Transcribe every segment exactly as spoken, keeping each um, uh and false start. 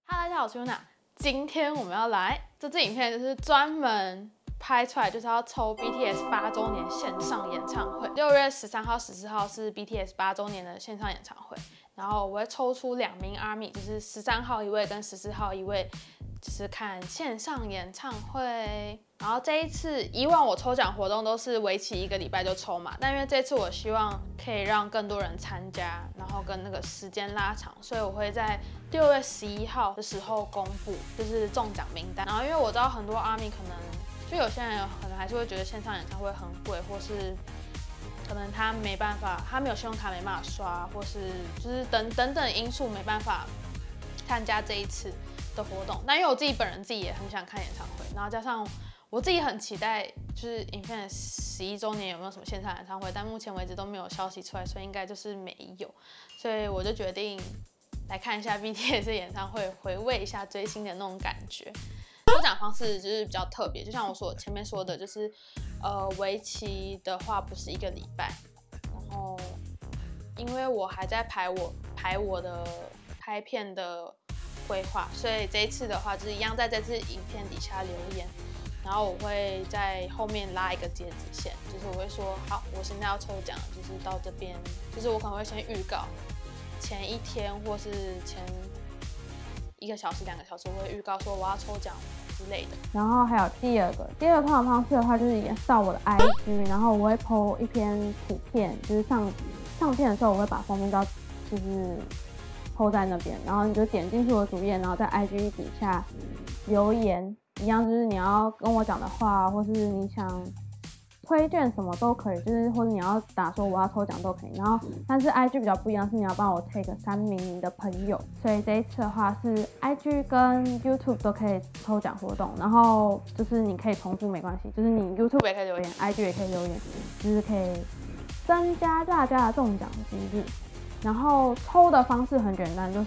Hello， 大家好，我是 Yuna。今天我们要来这支影片，就是专门拍出来，就是要抽 B T S 八周年线上演唱会。六月十三号、十四号是 B T S 八周年的线上演唱会，然后我会抽出两名 ARMY， 就是十三号一位跟十四号一位，就是看线上演唱会。然后这一次，以往我抽奖活动都是为期一个礼拜就抽嘛，但因为这次我希望可以让更多人参加，然后跟那个时间拉长，所以我会在六月十一号的时候公布，就是中奖名单。然后因为我知道很多 ARMY 可能，就有些人可能还是会觉得线上演唱会很贵，或是可能他没办法，他没有信用卡没办法刷，或是就是等等等因素没办法参加这一次的活动。但因为我自己本人自己也很想看演唱会，然后加上我自己很期待，就是 Infinite 十一周年有没有什么线上演唱会，但目前为止都没有消息出来，所以应该就是没有。所以我就决定来看一下 B T S 演唱会，回味一下追星的那种感觉。抽奖方式就是比较特别，就像我所前面说的，就是呃，为期的话不是一个礼拜，然后因为我还在排我排我的拍片的规划，所以这一次的话就是一样在这次影片底下留言。然后我会在后面拉一个截止线，就是我会说，好，我现在要抽奖，就是到这边，就是我可能会先预告，前一天或是前一个小时、两个小时，我会预告说我要抽奖之类的。 然后还有第二个，第二个抽奖方式的话，就是也是到我的 I G， 然后我会 po 一篇图片，就是上上片的时候，我会把封面照就是 po 在那边，然后你就点进去我的主页，然后在 I G 底下留言。一样就是你要跟我讲的话，或是你想推荐什么都可以，就是或者你要打说我要抽奖都可以。然后，但是 I G 比较不一样，是你要帮我 take 三名你的朋友。所以这一次的话是 I G 跟 YouTube 都可以抽奖活动，然后就是你可以重复没关系，就是你 YouTube 也可以留言 ，I G 也可以留言，就是可以增加大家的中奖几率。然后抽的方式很简单，就是。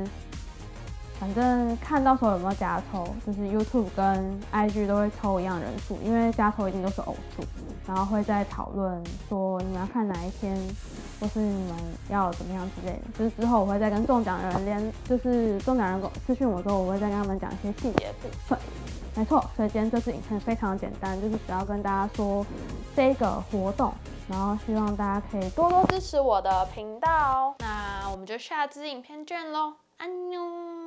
反正看到时候有没有加抽，就是 YouTube 跟 I G 都会抽一样人数，因为加抽一定都是偶数，然后会再讨论说你们要看哪一天，或是你们要怎么样之类的。就是之后我会再跟中奖人连，就是中奖人私讯我之后，我会再跟他们讲一些细节的部分。没错，所以今天这支影片非常简单，就是只要跟大家说这个活动，然后希望大家可以多多支持我的频道。那我们就下支影片见喽，安妞。